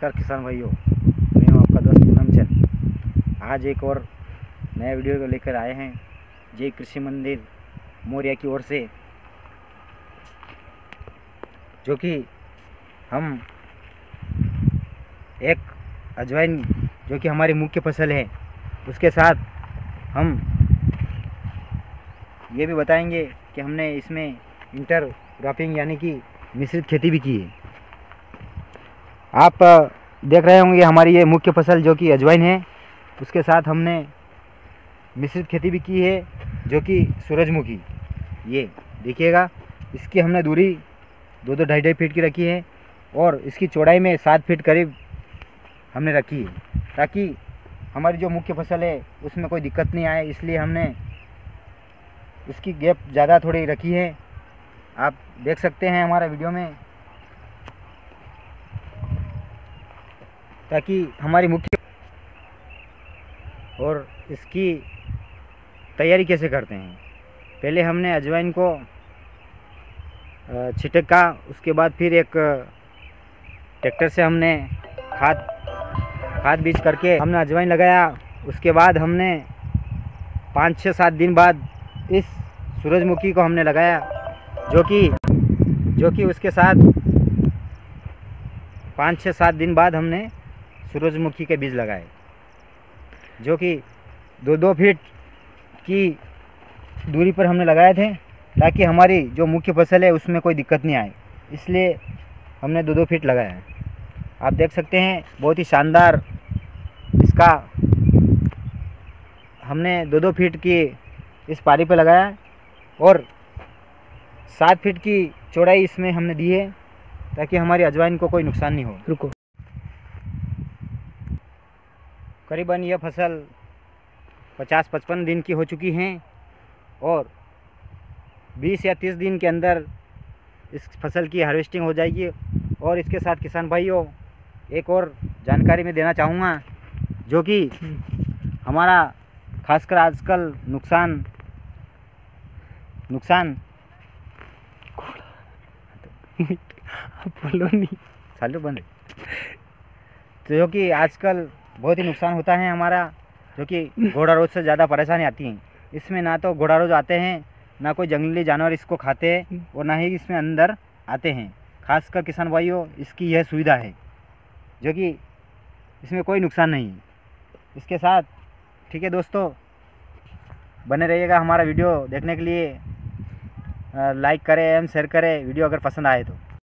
नमस्कार किसान भाइयों, मैं हूं आपका दोस्त पूनम चंद। आज एक और नया वीडियो को लेकर आए हैं जय कृषि मंदिर मोरिया की ओर से, जो कि हम एक अजवाइन जो कि हमारी मुख्य फसल है उसके साथ हम ये भी बताएंगे कि हमने इसमें इंटरक्रॉपिंग यानी कि मिश्रित खेती भी की है। आप देख रहे होंगे हमारी ये मुख्य फसल जो कि अजवाइन है, उसके साथ हमने मिश्रित खेती भी की है जो कि सूरजमुखी। ये देखिएगा, इसकी हमने दूरी 2-2 2.5 फीट की रखी है और इसकी चौड़ाई में 7 फीट करीब हमने रखी है, ताकि हमारी जो मुख्य फसल है उसमें कोई दिक्कत नहीं आए। इसलिए हमने इसकी गैप ज़्यादा थोड़ी रखी है। आप देख सकते हैं हमारा वीडियो में, ताकि हमारी मुख्य और इसकी तैयारी कैसे करते हैं। पहले हमने अजवाइन को छिटका, उसके बाद फिर एक ट्रैक्टर से हमने खाद बीज करके हमने अजवाइन लगाया। उसके बाद हमने 5-6-7 दिन बाद इस सूरजमुखी को हमने लगाया, जो कि उसके साथ 5-6-7 दिन बाद हमने सूरजमुखी के बीज लगाए, जो कि 2-2 फीट की दूरी पर हमने लगाए थे, ताकि हमारी जो मुख्य फसल है उसमें कोई दिक्कत नहीं आए। इसलिए हमने 2-2 फीट लगाया है। आप देख सकते हैं बहुत ही शानदार इसका हमने 2-2 फीट की इस पारी पर लगाया और 7 फीट की चौड़ाई इसमें हमने दी है, ताकि हमारी अजवाइन को कोई नुकसान नहीं हो। रुको, करीबन यह फसल 50-55 दिन की हो चुकी हैं और 20 या 30 दिन के अंदर इस फसल की हार्वेस्टिंग हो जाएगी। और इसके साथ किसान भाइयों एक और जानकारी मैं देना चाहूँगा, जो कि हमारा खासकर आजकल नुकसान बोलो नहीं, चालू बंद है, तो जो कि आजकल बहुत ही नुकसान होता है हमारा, जो कि घोड़ा रोज से ज़्यादा परेशानी आती है। इसमें ना तो घोड़ा रोज आते हैं, ना कोई जंगली जानवर इसको खाते हैं और ना ही इसमें अंदर आते हैं। खासकर किसान भाइयों इसकी यह सुविधा है, जो कि इसमें कोई नुकसान नहीं है। इसके साथ ठीक है दोस्तों, बने रहिएगा हमारा वीडियो देखने के लिए। लाइक करें एवं शेयर करें वीडियो अगर पसंद आए तो।